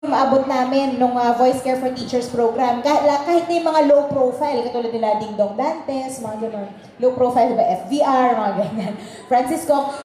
maabot namin nung Voice Care for Teachers program. Kahit na yung mga low profile, katulad nila Ding Dong Dantes, mga gano'n. Low profile ba FVR, mga ganyan. Francisco,